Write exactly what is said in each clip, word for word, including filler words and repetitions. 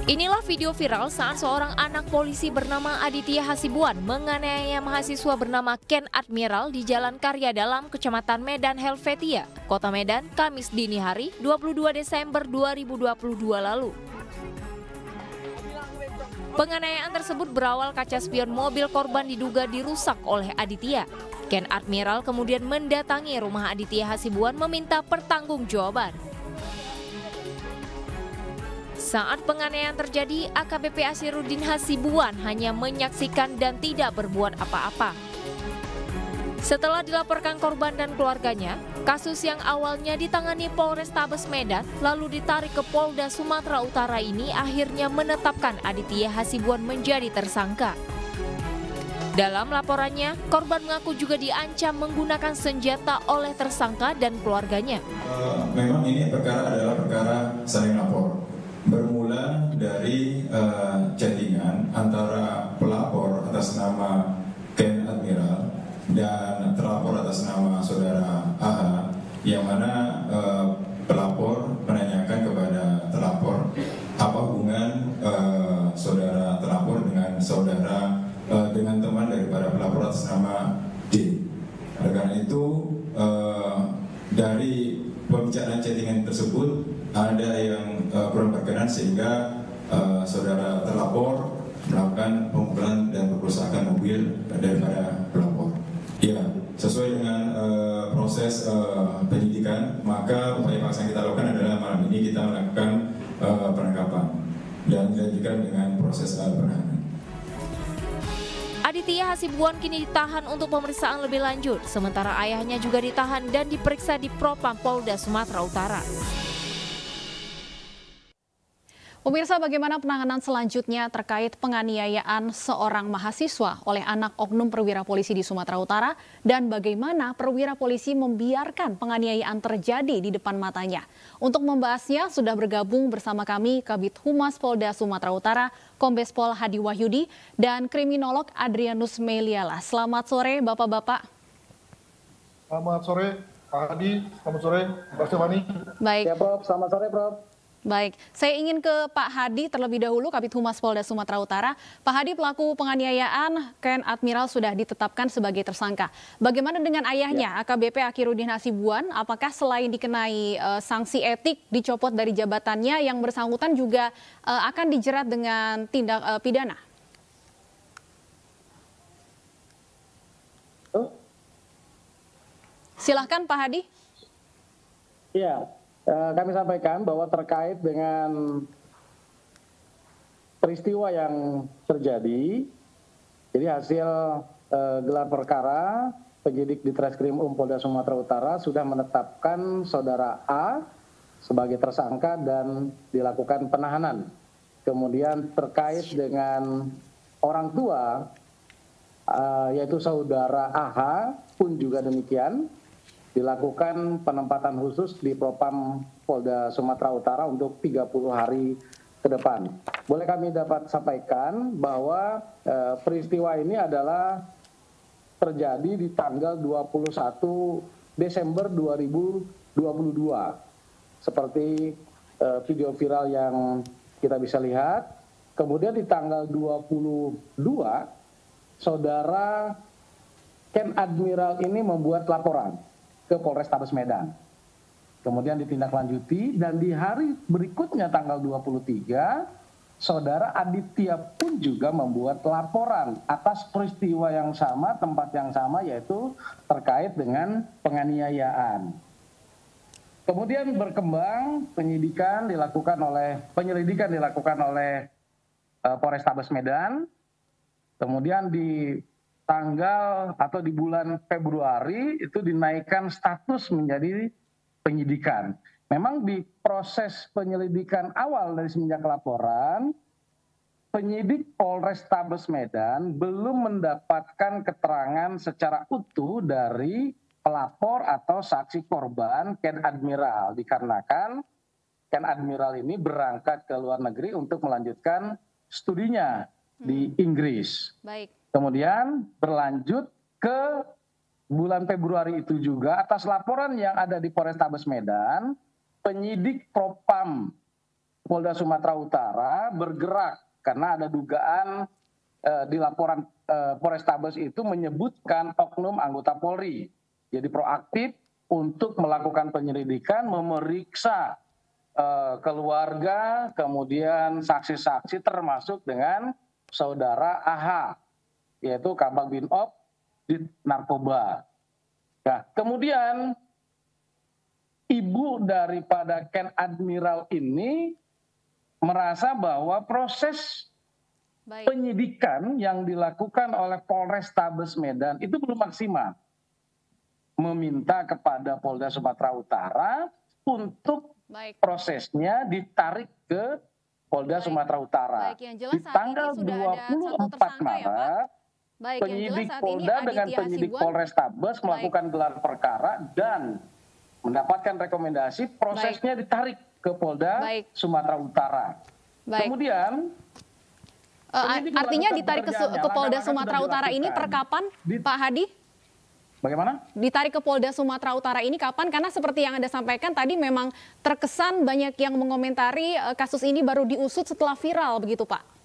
Inilah video viral saat seorang anak polisi bernama Aditya Hasibuan menganiaya mahasiswa bernama Ken Admiral di Jalan Karya Dalam, Kecamatan Medan Helvetia, Kota Medan, Kamis dini hari dua puluh dua Desember dua ribu dua puluh dua lalu. Penganiayaan tersebut berawal kaca spion mobil korban diduga dirusak oleh Aditya. Ken Admiral kemudian mendatangi rumah Aditya Hasibuan meminta pertanggungjawaban. Saat penganiayaan terjadi, A K B P Asirudin Hasibuan hanya menyaksikan dan tidak berbuat apa-apa. Setelah dilaporkan korban dan keluarganya, kasus yang awalnya ditangani Polrestabes Medan lalu ditarik ke Polda Sumatera Utara ini akhirnya menetapkan Aditya Hasibuan menjadi tersangka. Dalam laporannya, korban mengaku juga diancam menggunakan senjata oleh tersangka dan keluarganya. Uh, memang ini perkara adalah perkara saling lapor. Bermula dari uh, chattingan antara pelapor atas nama Ken Admiral dan terlapor atas nama saudara A H, yang mana uh, pelapor menanyakan kepada terlapor apa hubungan uh, saudara terlapor dengan saudara uh, dengan teman daripada pelapor atas nama D. Oleh karena itu uh, dari pembicaraan chattingan tersebut ada yang uh, kurang berkenan sehingga uh, saudara terlapor melakukan pemukulan dan perusakan mobil daripada pelapor. Ya, sesuai dengan uh, proses uh, penyidikan, maka upaya paksa yang kita lakukan adalah malam ini kita melakukan uh, penangkapan dan dilanjutkan dengan proses uh, penahanan. Aditya Hasibuan kini ditahan untuk pemeriksaan lebih lanjut, sementara ayahnya juga ditahan dan diperiksa di Propam Polda Sumatera Utara. Pemirsa, bagaimana penanganan selanjutnya terkait penganiayaan seorang mahasiswa oleh anak oknum perwira polisi di Sumatera Utara dan bagaimana perwira polisi membiarkan penganiayaan terjadi di depan matanya? Untuk membahasnya sudah bergabung bersama kami Kabid Humas Polda Sumatera Utara, Kombes Pol Hadi Wahyudi dan kriminolog Adrianus Meliala. Selamat sore Bapak-bapak. Selamat sore Pak Hadi, selamat sore Mbak Stefani. Baik. Ya Prof, selamat sore Prof. Baik, saya ingin ke Pak Hadi terlebih dahulu, Kabid Humas Polda Sumatera Utara. Pak Hadi, pelaku penganiayaan Ken Admiral sudah ditetapkan sebagai tersangka. Bagaimana dengan ayahnya, ya. A K B P Asirudin Hasibuan? Apakah selain dikenai uh, sanksi etik, dicopot dari jabatannya, yang bersangkutan juga uh, akan dijerat dengan tindak uh, pidana? Oh. Silahkan Pak Hadi. Iya. Kami sampaikan bahwa terkait dengan peristiwa yang terjadi, jadi hasil eh, gelar perkara, penyidik di Treskrim Um Polda Sumatera Utara sudah menetapkan saudara A sebagai tersangka dan dilakukan penahanan. Kemudian terkait dengan orang tua, eh, yaitu saudara A H pun juga demikian, dilakukan penempatan khusus di Propam Polda Sumatera Utara untuk tiga puluh hari ke depan. Boleh kami dapat sampaikan bahwa eh, peristiwa ini adalah terjadi di tanggal dua puluh satu Desember dua ribu dua puluh dua. Seperti eh, video viral yang kita bisa lihat. Kemudian di tanggal dua puluh dua, saudara Ken Admiral ini membuat laporan ke Polrestabes Medan. Kemudian ditindaklanjuti dan di hari berikutnya tanggal dua puluh tiga, saudara Aditya pun juga membuat laporan atas peristiwa yang sama, tempat yang sama, yaitu terkait dengan penganiayaan. Kemudian berkembang penyidikan dilakukan oleh penyelidikan dilakukan oleh uh, Polrestabes Medan. Kemudian di tanggal atau di bulan Februari itu dinaikkan status menjadi penyidikan. Memang di proses penyelidikan awal dari semenjak laporan, penyidik Polrestabes Medan belum mendapatkan keterangan secara utuh dari pelapor atau saksi korban Ken Admiral, dikarenakan Ken Admiral ini berangkat ke luar negeri untuk melanjutkan studinya di Inggris. Baik. Kemudian berlanjut ke bulan Februari itu juga atas laporan yang ada di Polrestabes Medan, penyidik Propam Polda Sumatera Utara bergerak karena ada dugaan eh, di laporan eh, Polrestabes itu menyebutkan oknum anggota Polri. Jadi proaktif untuk melakukan penyelidikan, memeriksa eh, keluarga, kemudian saksi-saksi termasuk dengan saudara A H, yaitu Kabag Binop di narkoba. Nah, kemudian ibu daripada Ken Admiral ini merasa bahwa proses Baik. penyidikan yang dilakukan oleh Polrestabes Medan itu belum maksimal. Meminta kepada Polda Sumatera Utara untuk Baik. prosesnya ditarik ke Polda Baik. Sumatera Utara. Baik, yang jelas di tanggal dua puluh empat Maret, Baik, penyidik Polda dengan penyidik Polrestabes melakukan gelar perkara dan mendapatkan rekomendasi, prosesnya Baik. ditarik ke Polda Baik. Sumatera Utara. Baik. Kemudian, uh, artinya ditarik ke, ke Polda Sumatera Utara ini per kapan, di, Pak Hadi? Bagaimana? Ditarik ke Polda Sumatera Utara ini kapan? Karena seperti yang Anda sampaikan tadi memang terkesan banyak yang mengomentari uh, kasus ini baru diusut setelah viral, begitu Pak?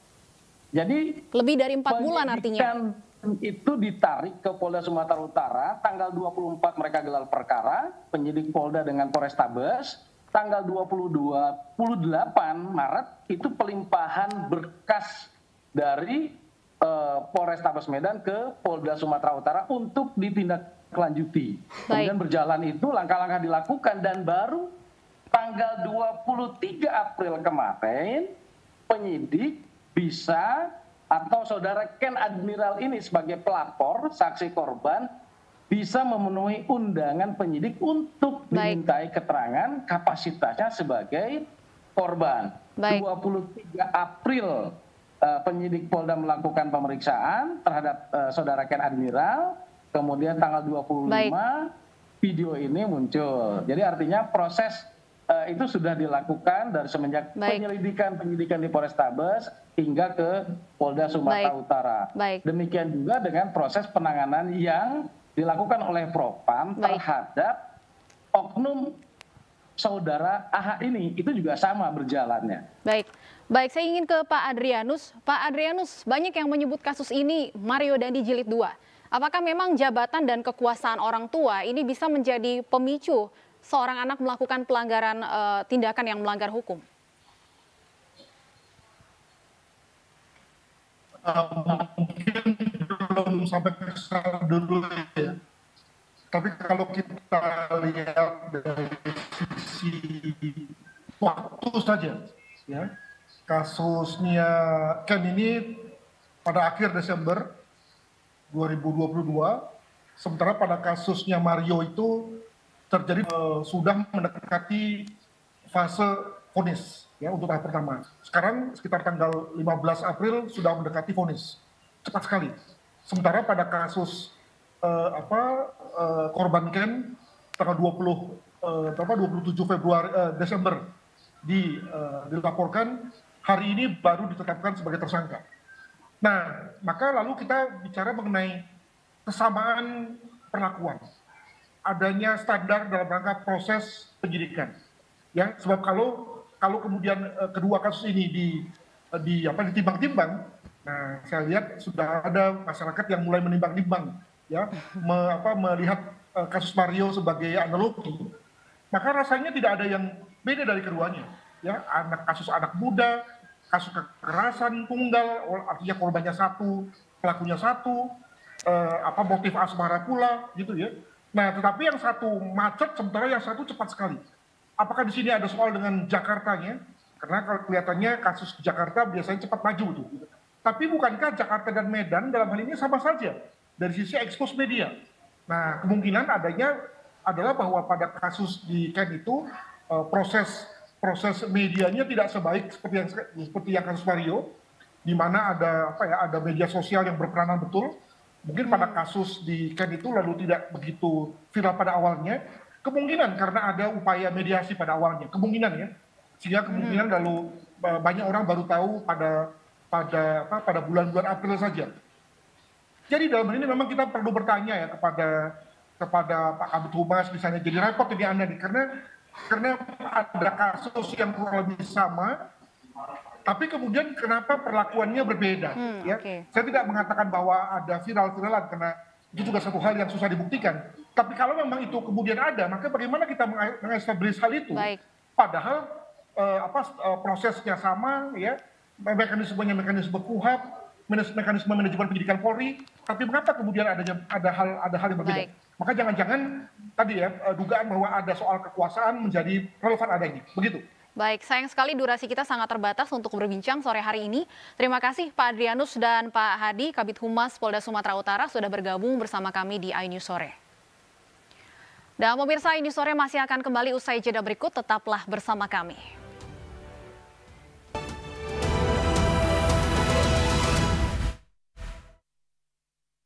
Jadi lebih dari empat bulan artinya. Itu ditarik ke Polda Sumatera Utara, tanggal dua puluh empat mereka gelar perkara, penyidik Polda dengan Polrestabes, tanggal dua puluh delapan Maret itu pelimpahan berkas dari uh, Polrestabes Medan ke Polda Sumatera Utara untuk ditindaklanjuti. Kemudian berjalan itu langkah-langkah dilakukan dan baru tanggal dua puluh tiga April kemarin penyidik bisa atau saudara Ken Admiral ini sebagai pelapor, saksi korban, bisa memenuhi undangan penyidik untuk Baik. dimintai keterangan kapasitasnya sebagai korban. Baik. dua puluh tiga April uh, penyidik Polda melakukan pemeriksaan terhadap uh, saudara Ken Admiral, kemudian tanggal dua puluh lima Baik. video ini muncul. Jadi artinya proses Uh, itu sudah dilakukan dari semenjak Baik. penyelidikan penyidikan di Polrestabes hingga ke Polda Sumatera Baik. Utara. Baik. Demikian juga dengan proses penanganan yang dilakukan oleh Propam Baik. terhadap oknum saudara A H ini, itu juga sama berjalannya. Baik, baik. Saya ingin ke Pak Adrianus. Pak Adrianus, banyak yang menyebut kasus ini Mario Dandi Jilid dua. Apakah memang jabatan dan kekuasaan orang tua ini bisa menjadi pemicu seorang anak melakukan pelanggaran uh, tindakan yang melanggar hukum? Uh, mungkin belum sampai ke sana dulu ya. Tapi kalau kita lihat dari sisi waktu saja, ya, kasusnya Ken ini pada akhir Desember dua ribu dua puluh dua, sementara pada kasusnya Mario itu terjadi uh, sudah mendekati fase vonis ya untuk tahap pertama. Sekarang sekitar tanggal lima belas April sudah mendekati vonis. Cepat sekali. Sementara pada kasus uh, apa uh, korban Ken tanggal dua puluh uh, dua puluh tujuh Februari uh, Desember di uh, dilaporkan, hari ini baru ditetapkan sebagai tersangka. Nah, maka lalu kita bicara mengenai kesamaan perlakuan. Adanya standar dalam rangka proses penyidikan, ya, sebab kalau kalau kemudian uh, kedua kasus ini di uh, di apa ditimbang-timbang, nah saya lihat sudah ada masyarakat yang mulai menimbang-nimbang, ya, me, apa, melihat uh, kasus Mario sebagai analogi, maka rasanya tidak ada yang beda dari keduanya, ya, anak kasus anak muda, kasus kekerasan tunggal, artinya korbannya satu, pelakunya satu, uh, apa motif asmara pula, gitu ya. Nah, tetapi yang satu macet, sementara yang satu cepat sekali. Apakah di sini ada soal dengan Jakartanya? Karena kalau kelihatannya kasus Jakarta biasanya cepat maju tuh. Tapi bukankah Jakarta dan Medan dalam hal ini sama saja dari sisi ekspos media? Nah, kemungkinan adanya adalah bahwa pada kasus di Ken itu proses proses medianya tidak sebaik seperti yang seperti yang kasus Mario, di mana ada apa ya ada media sosial yang berperanan betul. Mungkin pada kasus di Ken itu lalu tidak begitu viral pada awalnya, kemungkinan karena ada upaya mediasi pada awalnya, kemungkinan ya, sehingga kemungkinan lalu banyak orang baru tahu pada pada apa pada bulan-bulan April saja. Jadi dalam hal ini memang kita perlu bertanya ya kepada kepada Pak Kabid Humas misalnya, jadi repot ini Anda nih, karena karena ada kasus yang kurang lebih sama, tapi kemudian kenapa perlakuannya berbeda? Hmm, ya, okay. Saya tidak mengatakan bahwa ada viral-viralan karena itu juga satu hal yang susah dibuktikan. Tapi kalau memang itu kemudian ada, maka bagaimana kita mengestablish hal itu? Baik. Padahal eh, apa eh, prosesnya sama, ya, mekanismenya mekanisme K U H A P, mekanisme manajemen pendidikan Polri, tapi mengapa kemudian ada ada hal ada hal yang berbeda? Baik. Maka jangan-jangan tadi ya dugaan bahwa ada soal kekuasaan menjadi relevan ada ini, begitu. Baik, sayang sekali durasi kita sangat terbatas untuk berbincang sore hari ini. Terima kasih Pak Adrianus dan Pak Hadi, Kabid Humas Polda Sumatera Utara sudah bergabung bersama kami di iNews Sore. Dan pemirsa, iNews Sore masih akan kembali usai jeda berikut, tetaplah bersama kami.